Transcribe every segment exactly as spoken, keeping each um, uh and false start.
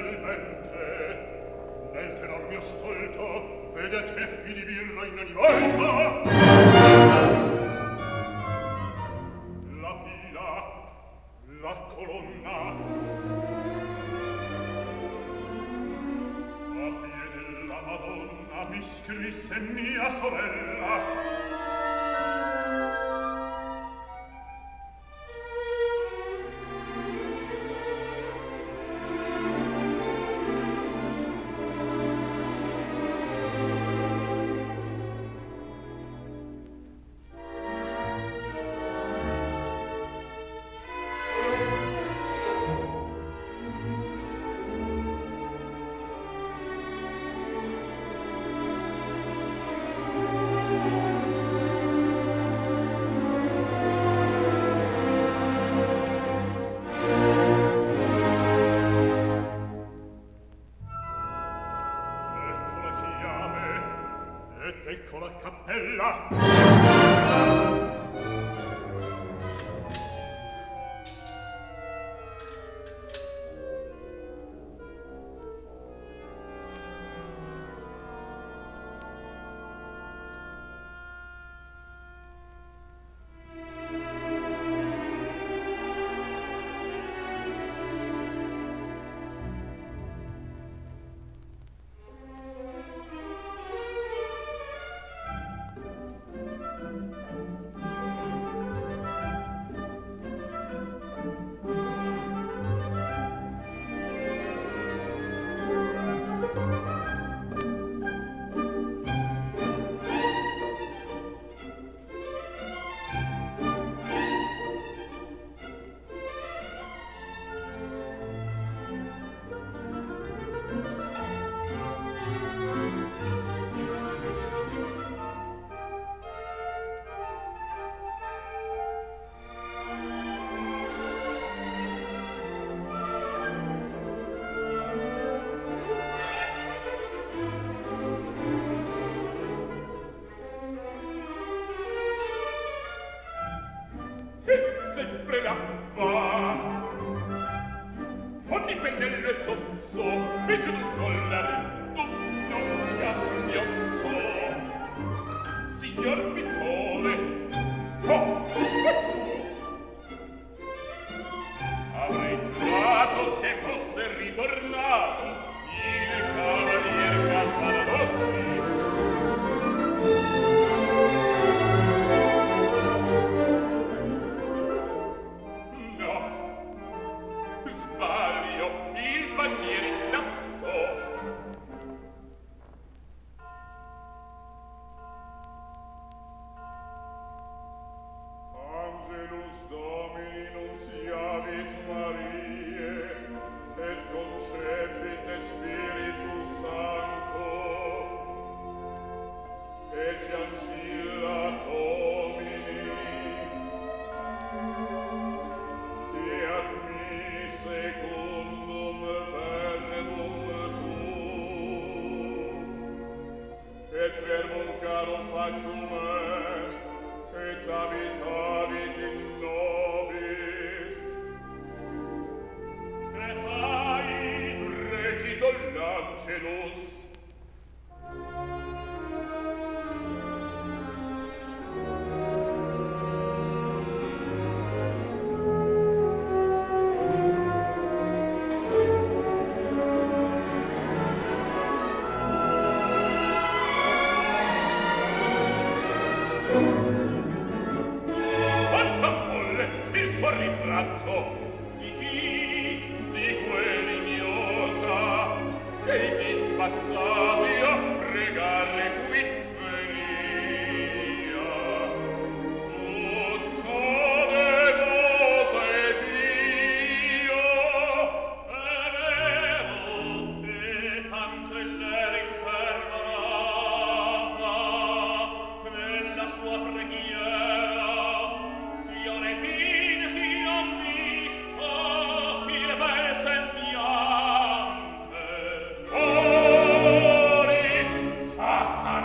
Satan!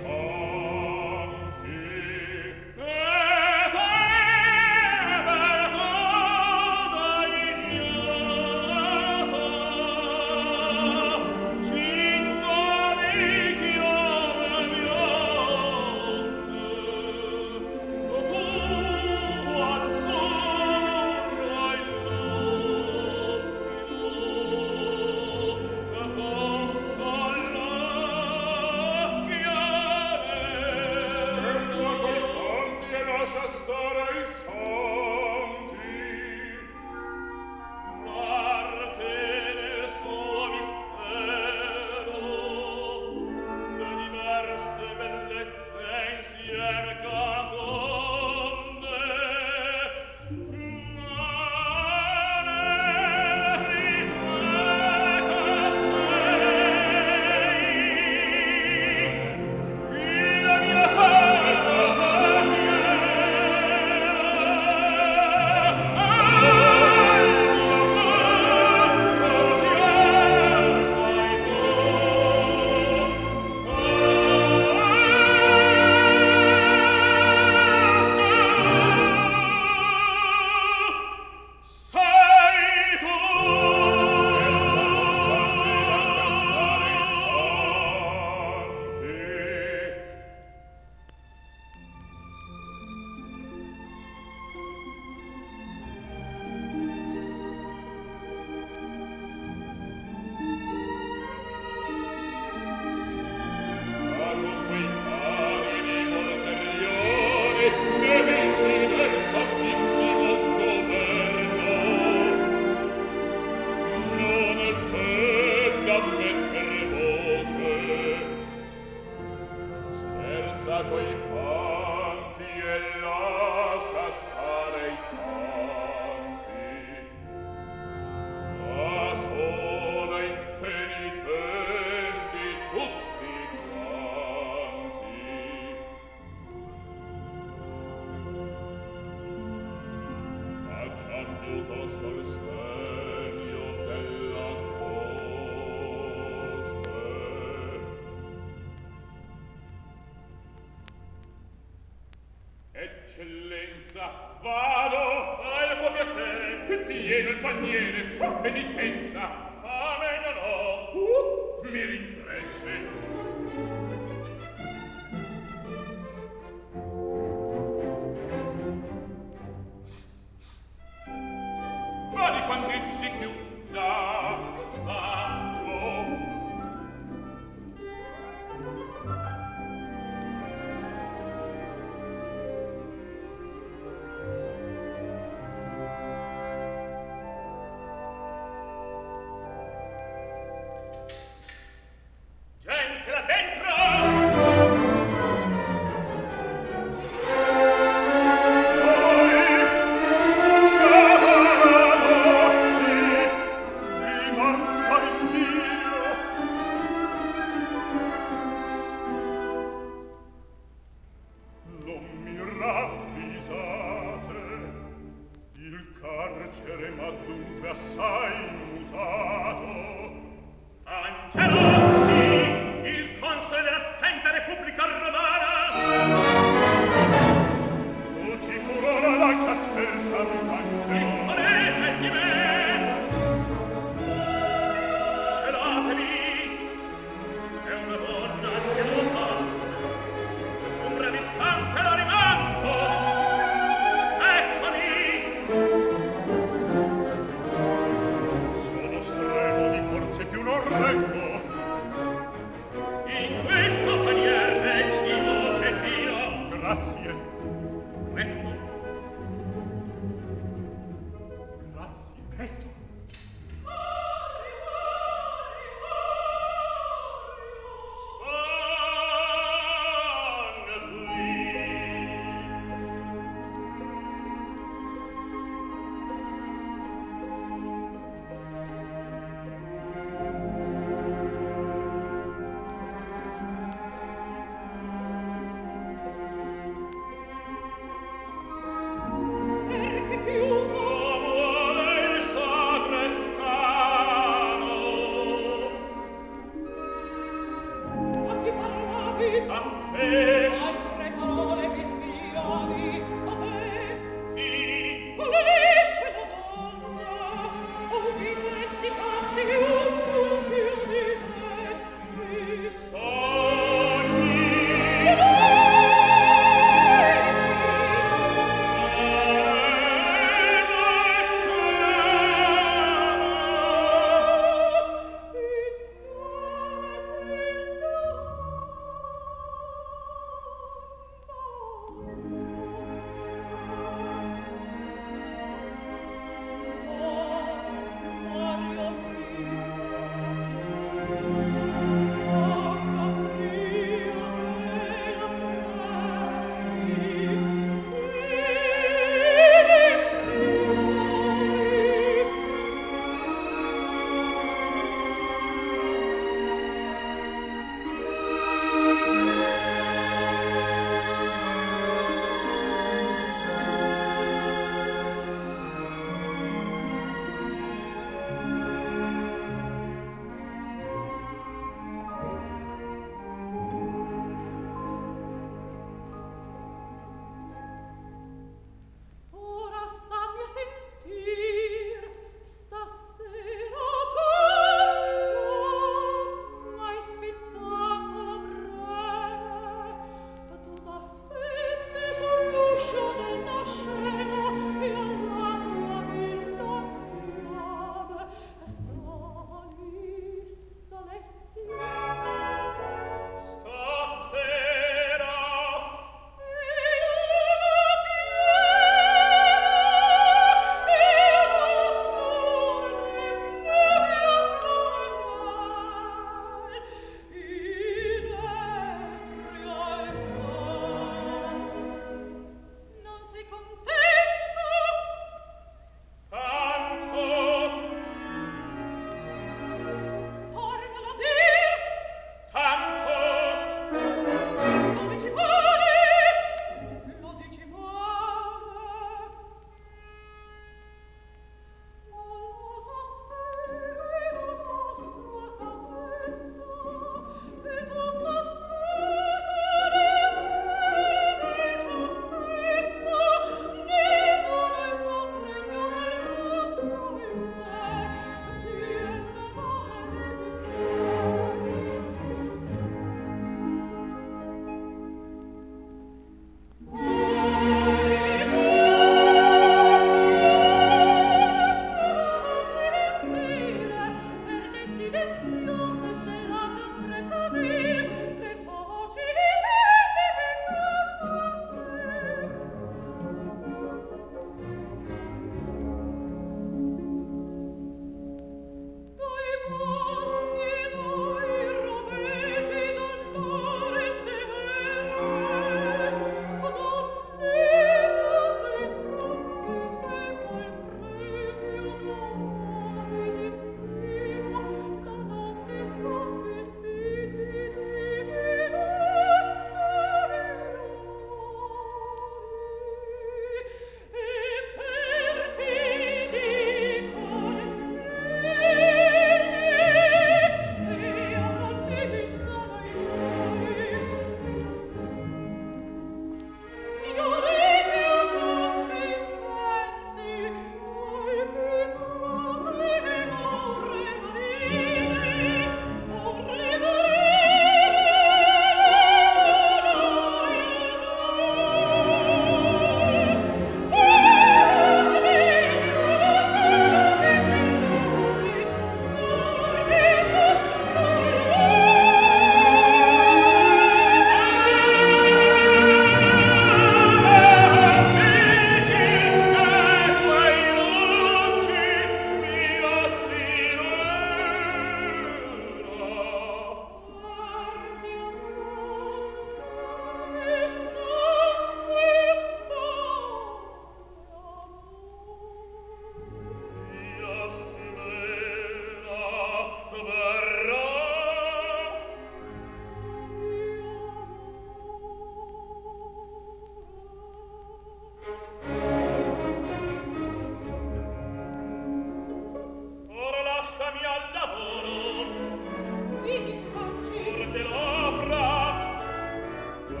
Urge l'opera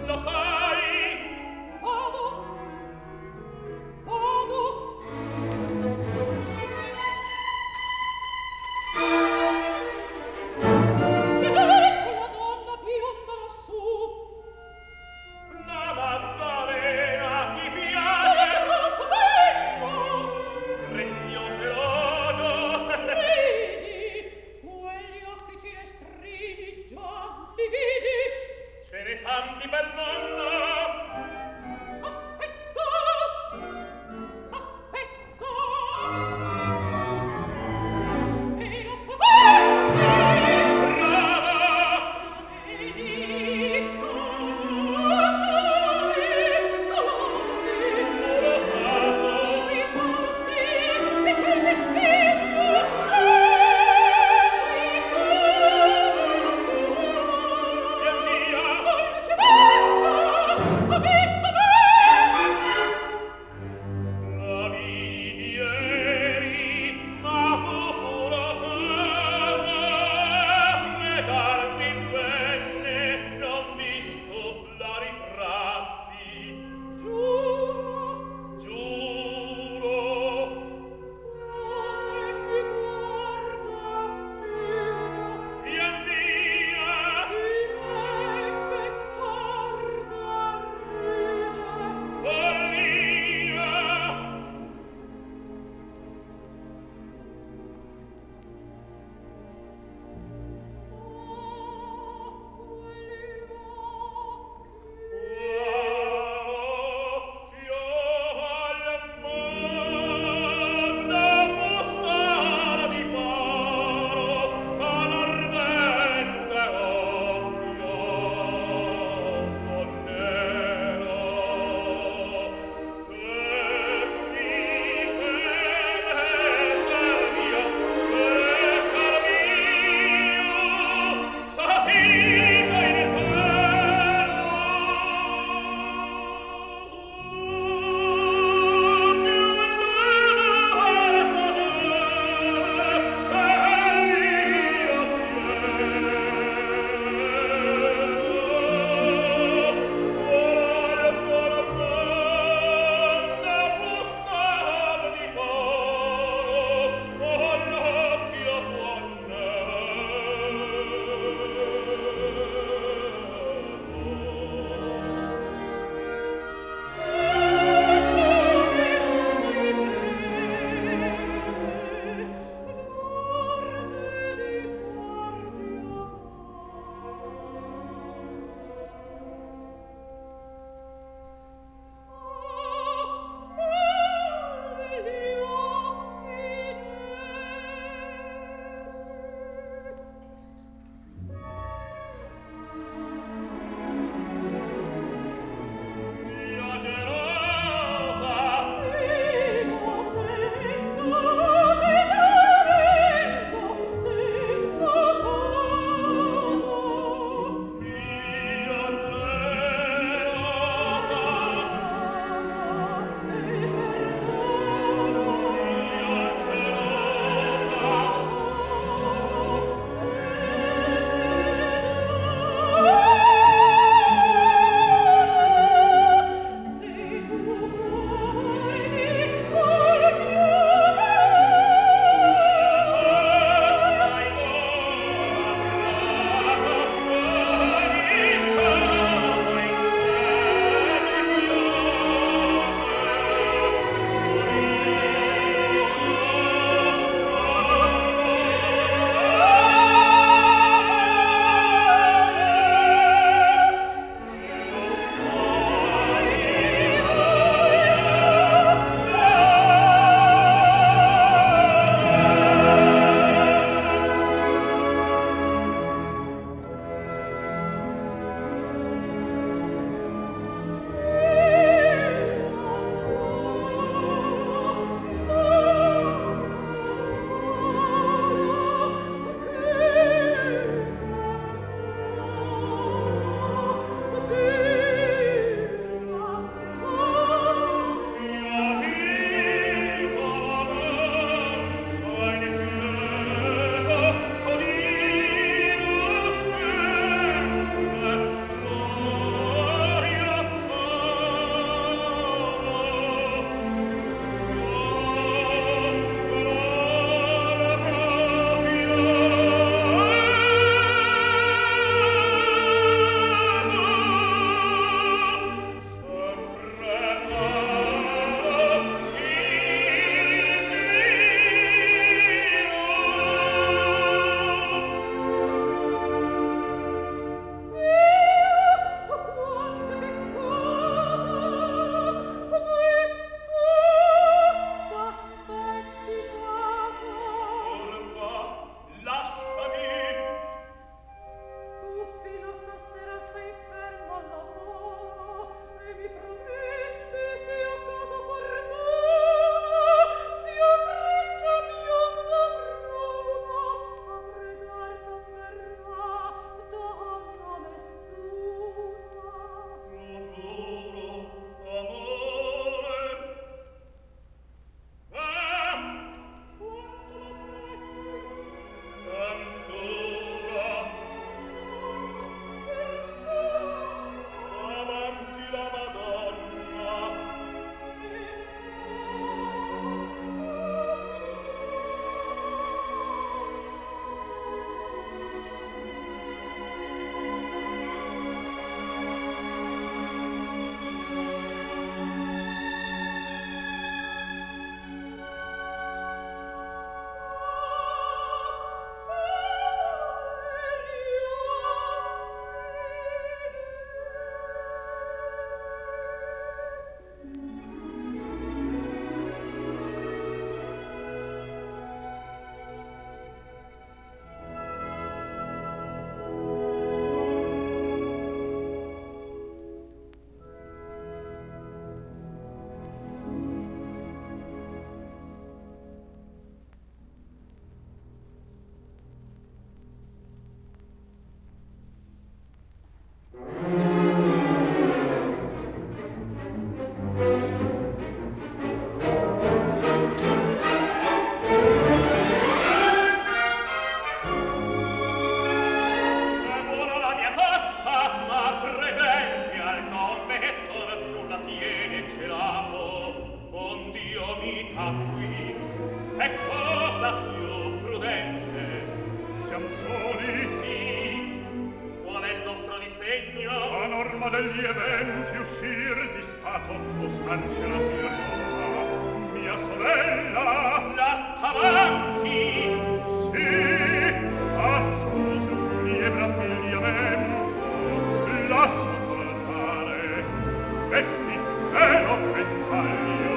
a norma degli eventi uscir di stato costancia la firma mia sorella l'attavanti sì a suo liebra abbigliamento lasso portare vesti e lo ventaglio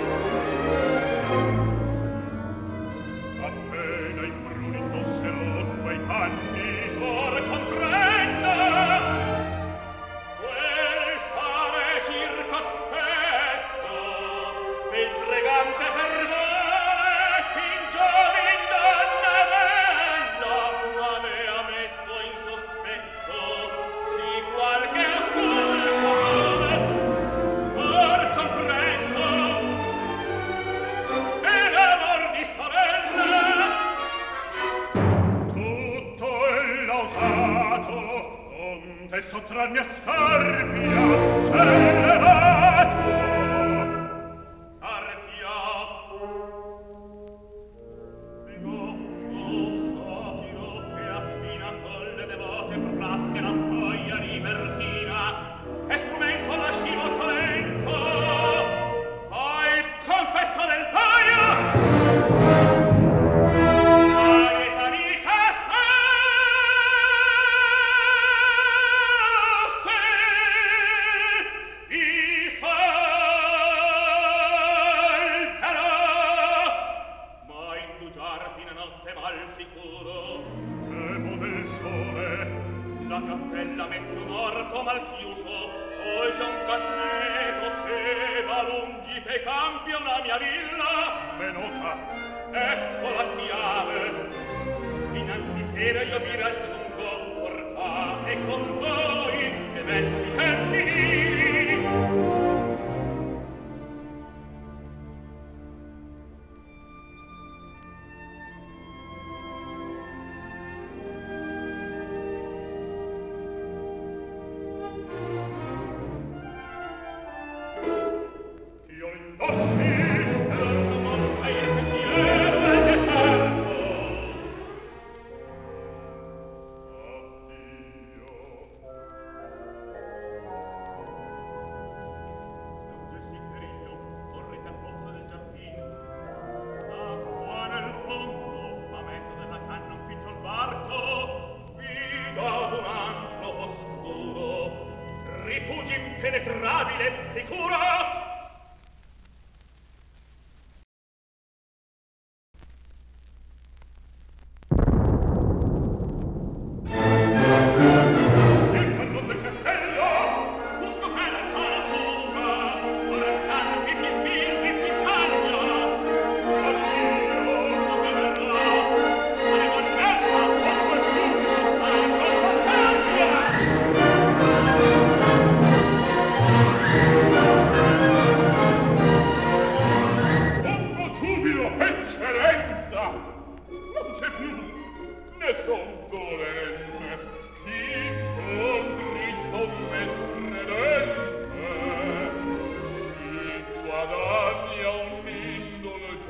appena i bruni indossero quei panni or comprenda quel fare circospetto il pregante fervore in giovin donna bella m'avea messo in sospetto di qualche occultore or comprendo e l'amor di sorella tutto è lausato onde sottrarmi a scarpia s'è levato scarpia rigongo satiro che affina con le devote pratte la foglia libertina e strumento lascivo tolenco fa il confesso del paio la cappella metto morto mal chiuso poi c'è un canneto che va lungi che cambia una mia villa venuta ecco la chiave innanzi sera io vi raggiungo portate con voi le vesti femminili impenetrabile e sicuro il cannone del castello fu scoperta la fuga ora scampi fi sbirri schizzaglia addio come verrà alle volvetta o qualcuno sta in compagnia eccellenza non c'è più ne son dolente chi con Cristo me scredente si guadagna un'indulgenza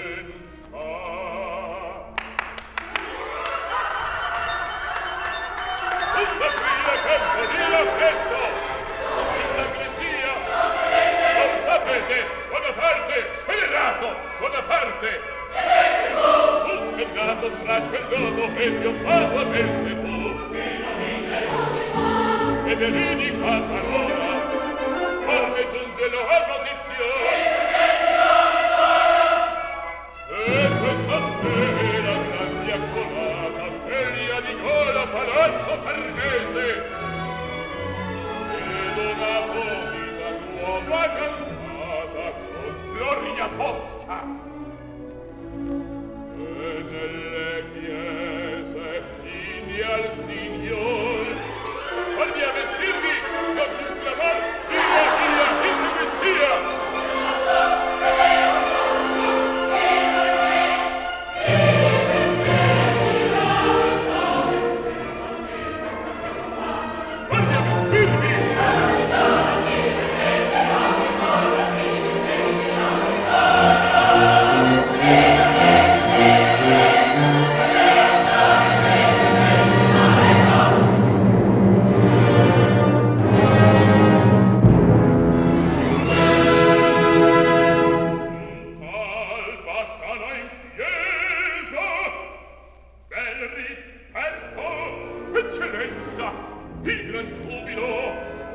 tutta fila campanile presto in sacrestia non sapete buona parte scellerato buona parte tu spengato straccio il dopo e piombato a Belzebù e veridicata parola come giunge la notizione e questa sera grande accolata figlia di Nicola Palazzo Farnese ed una posita nuova cantata con gloria tosca e nelle chiese inni al Signor guardi a vestirvi non si sclamar via via chi si vestia licenza, il gran giubilo.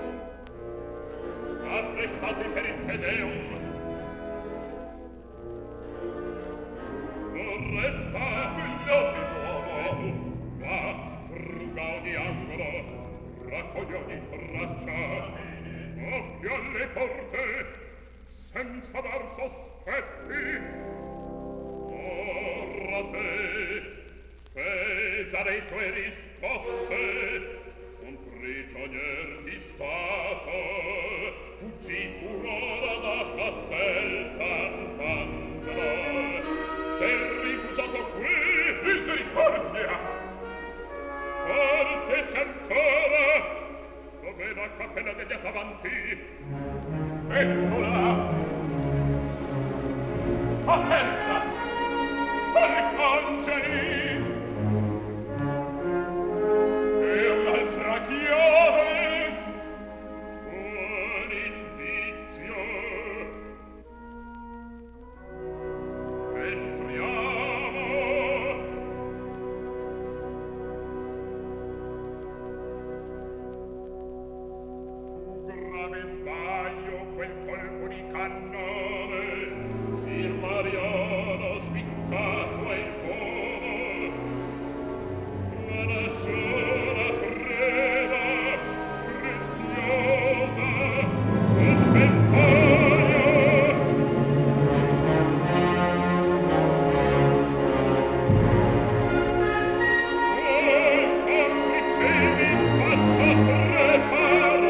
Apprestati per il Te Deum. Non resta l'uomo, ma fruga ogni angolo, raccoglie ogni traccia, occhio alle porte, senza dar sospetti. Ora te, pesa dei tuoi risposte, un prigionier di Stato, fuggì pur ora da Castel Sant'Angelo. S'è rifugiato qui, misericordia! Forse c'è ancora, dove la cappella degliata avanti. Eccola! Aperta! Arcangeli! E un'altra chiave! Un indizio! Entriamo! Fu grave sbaglio quel colpo di cannone, il Mariano spiccato è il volo, ma lasciò la preda preziosa un ventaglio. Oh, complicevi sfatta prepara.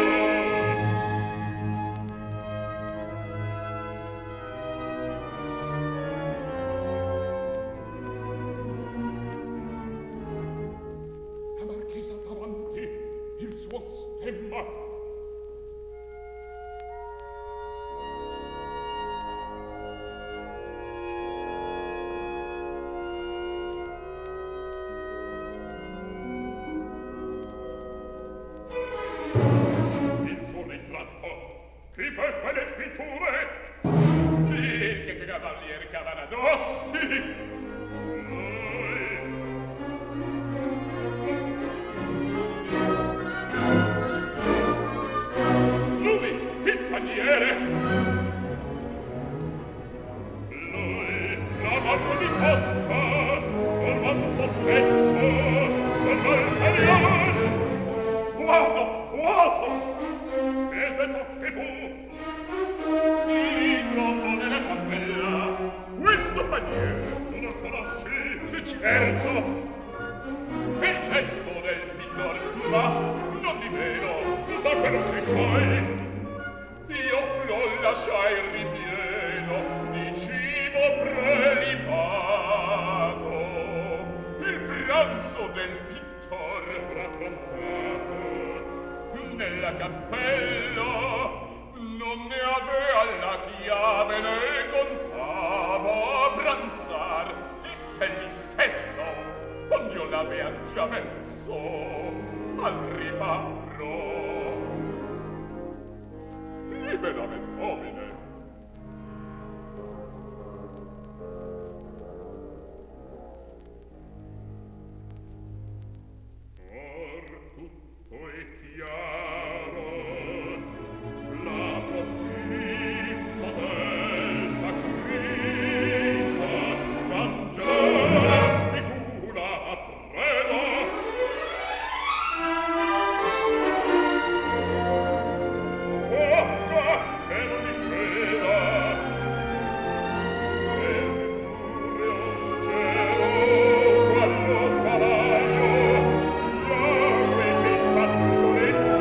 La marchesa davanti, il suo stemma. Il suo ritratto, chi per quelle pitture? Lì che cavalieri cavanadossi. Noi Lui, il paniere! Lui, la morte di Costa, ormai sospetto, con l'Altarian! Vuoto, vuoto! E detto che fu? Si trovò nella cappella. Questo paniere non lo conosci? Certo! Il gesto del piccolo, ma non di meno, sputa quello che sai. Io lo lasciai ripieno di cibo prelibato. Il pranzo del piccolo rappranzato nella cappella non ne avea la chiave né contavo a pranzar. Disse egli stesso, ognuno l'avea già messo al riparo. Liberamente, homine. Or tutto è chiaro, la provvista del sacrista cangiar di cura preda. Costa che non mi creda, e Mercurio geloso allo sbavaglio, Yahweh che fazzoletto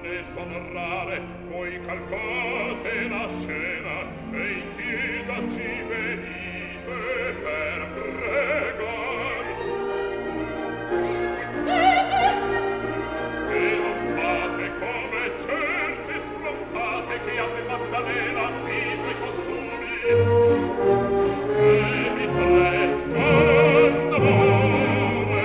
donne son rare, voi calcate la scena e in chiesa ci venite per pregar. E non fate come certe sfrontate che hanno Maddalena i suoi costumi e vi prestan d'amore.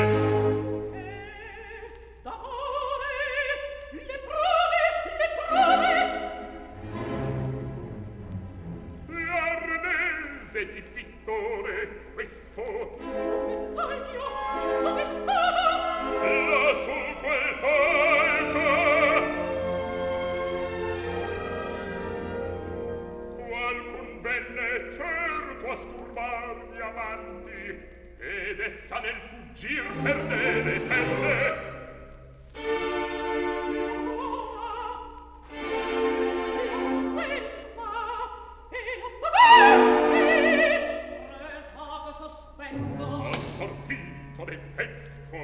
E d'amore le prove, le prove. L'arnese di pittore questo Taglio, dove stava? là su quel palco. Qualcun venne certo a sturbar gli amanti ed essa nel fuggir perde le pelle. Assortito d'effetto.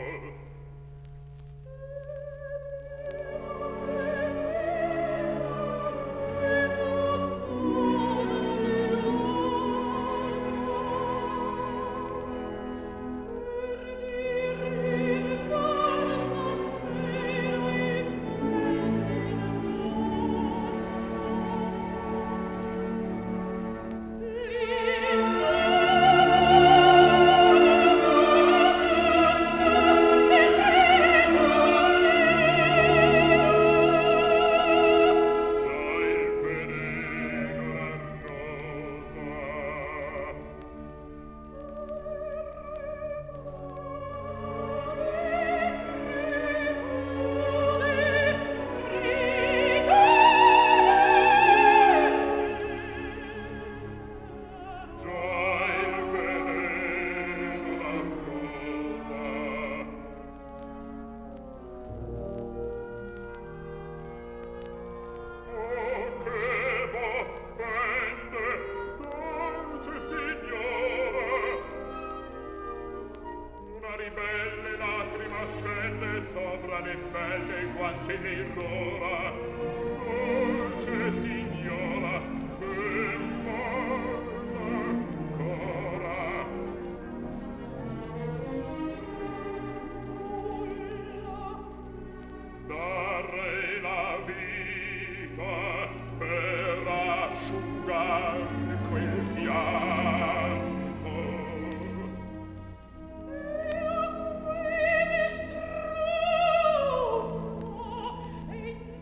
E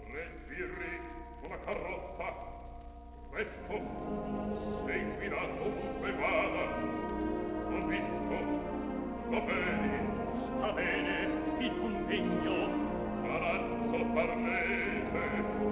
Tre sbirri sulla carrozza. Questo seguirà dovunque vada. Non visco. Va bene. Sta bene. Il convegno. Aranzo Farnese.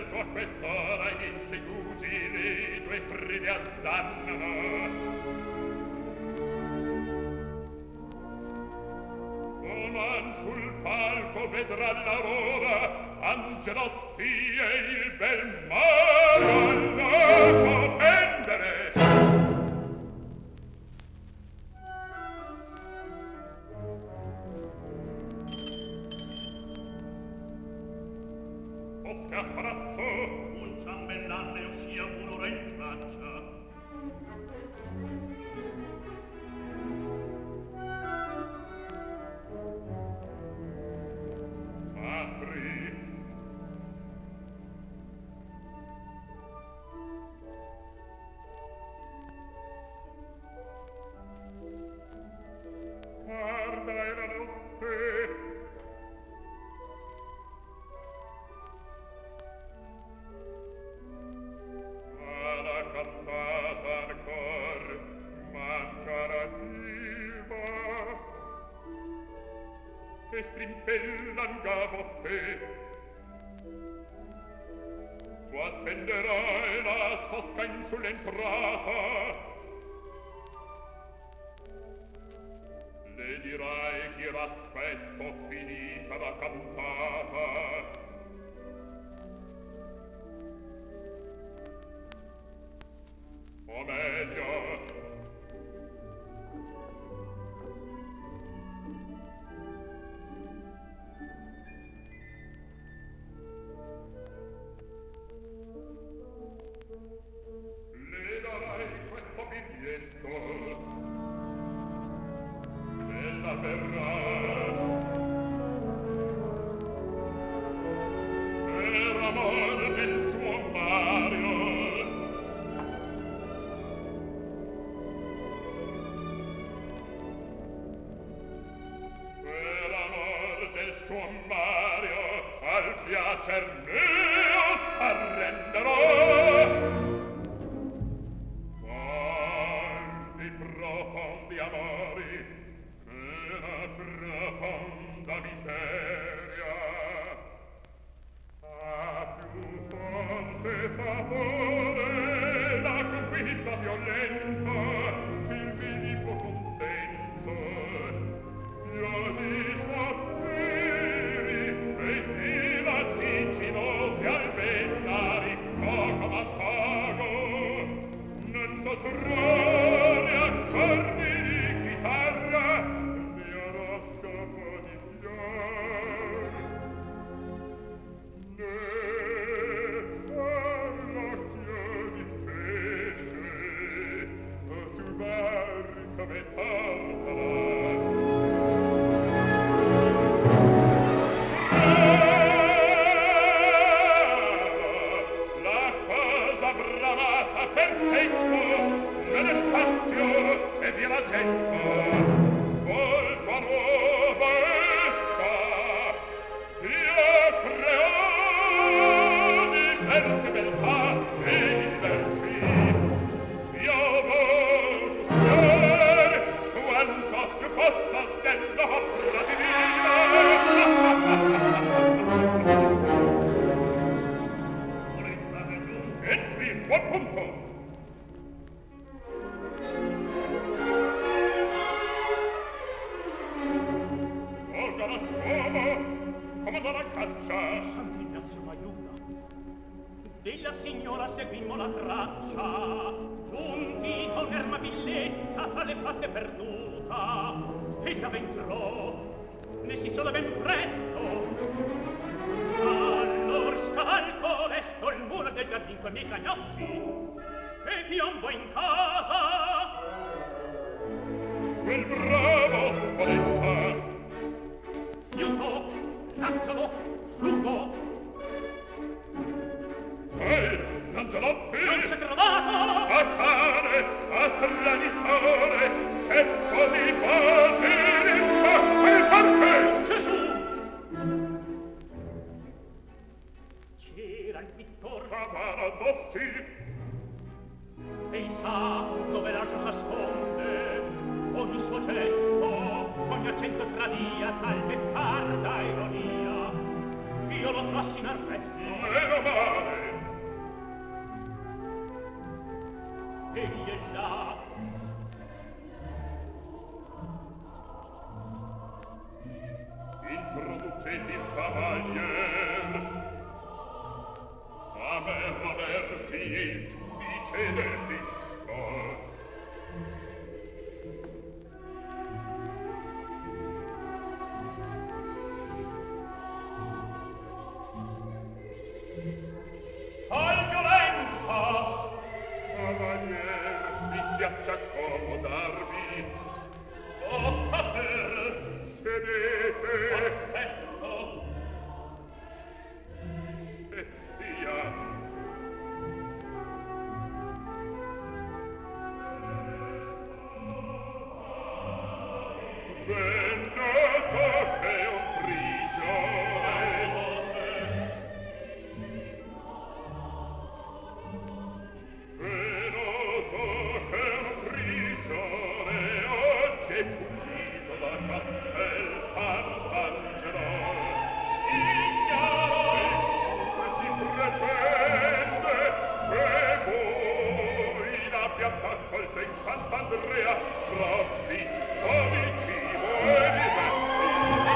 quest'ora i seduti le due pride azzannano. sul palco vedrà l'aurora Angelotti e il bel Mario lascia pendere. O scapparazzo, un ciambellante ossia un'ora in traccia. Apri. Guarda è la notte. Alla cantata ancor manca la diva e strimpellan gavotte. Tu attenderai la tosca insulentrata, le dirai che l'aspetto finita la cantata. O meglio, le darai questo biglietto, ella verrà per amor del suo Mario. Per amor del suo Mario al piacer mio s'arrenderò. Quanti profondi amori, che la profonda miseria ha più forte sapore la conquista violenta, il vivo consenso. Io ti sospiri e ti laticinosi al bellari poco ma pago, non so trovare accordi di chitarra né oroscopo di fior né all'occhio di pesce tu barri come tartara. Per secco, nel sazio e via la gente, colpa nuova esca, io creo diverse beltà e diversi, io voglio usare quanto più possa dell'opera divina. Entri, buon punto! Comandò la caccia. Sant'Ignazio m'aiuta. Della signora seguimmo la traccia, giunti con erma villetta tra le fatte perduta. Ella v'entrò, ne si sola ben presto. Allor scalco lesto il muro del giardin coi miei cagnotti e piombo in casa. Quel bravo spaventa Fiuto, lazzalo, flugo. Ehi, Langelotti! Non c'è trovato! A cane, a traditore, ceppo di basilisco e forte! Gesù! C'era il pittor Cavaradossi! Ei sa dove l'altro s'asconde, ogni suo gesto, ogni accento tradia tal beffarda ironia. Io lo trassi in arresto. Meno male! Egli è là. In il cavalier. A me Roberti il giudice del fisco. Fai violenza! Cavalier, mi piace accomodarvi. Lo sapere! Sedete. Aspetto! E sia. Venuto che un prigione. Venuto che un prigione oggi è fuggito da Castel Sant'Angelo. Ignaro si pretende che voi l'abbiate accolta in Sant'Andrea, provvisto di cibo e di vesti.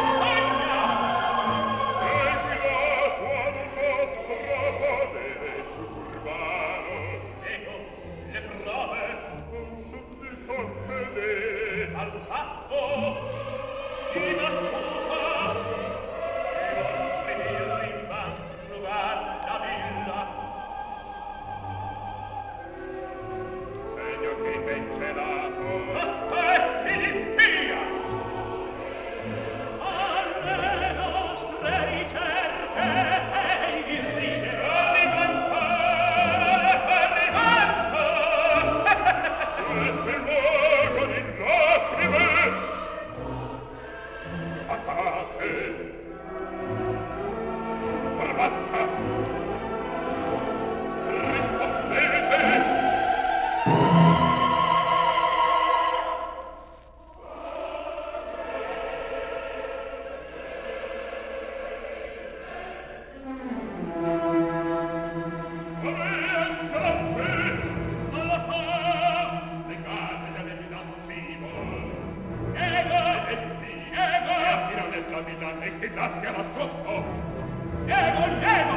E guidato ad un vostro podere suburbano. Ecco, le prove! Un suddito fedele Al fatto! Chi m'accusa? I vostri birri van rubar la villa. segno che ben celato. Sospetti di spia! Alle nostre ricerche e il birrine Alimenta! Alimenta! Questo è il luogo di lacrime. Patate. Ma basta. Rispondete. Non lo so! Legate gli avevi dato cibo. Ego! Vesti. Ego! E asino nella villa e che là sia nascosto. Ego! Ego!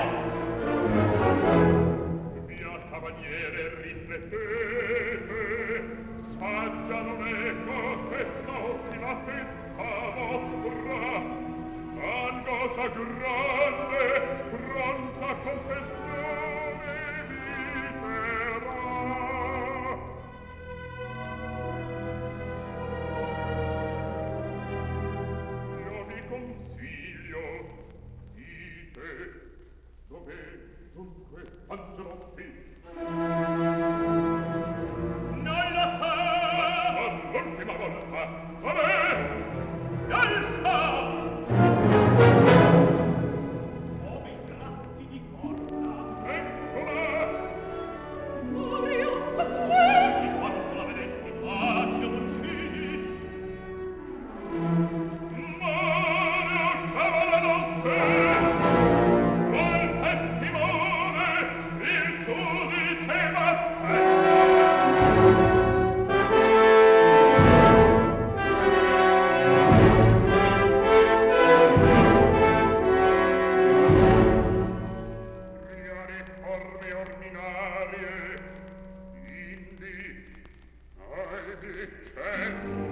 Via cavaliere, riflettete. Saggia non ecco questa ostinatezza vostra. Angoscia grande, pronta confessione libera. Io vi consiglio, dite, dov'è dunque Angelotti? Non lo so! Ma l'ultima volta, dov'è? Non so! come i tratti di corda. Eccola! Mario, dov'è? Di quanto la vedesti faccio uccidi! Mario Cavalarosse! Col testimone, il giudice m'aspetta! Riare forme ordinarie, indi, ai vicende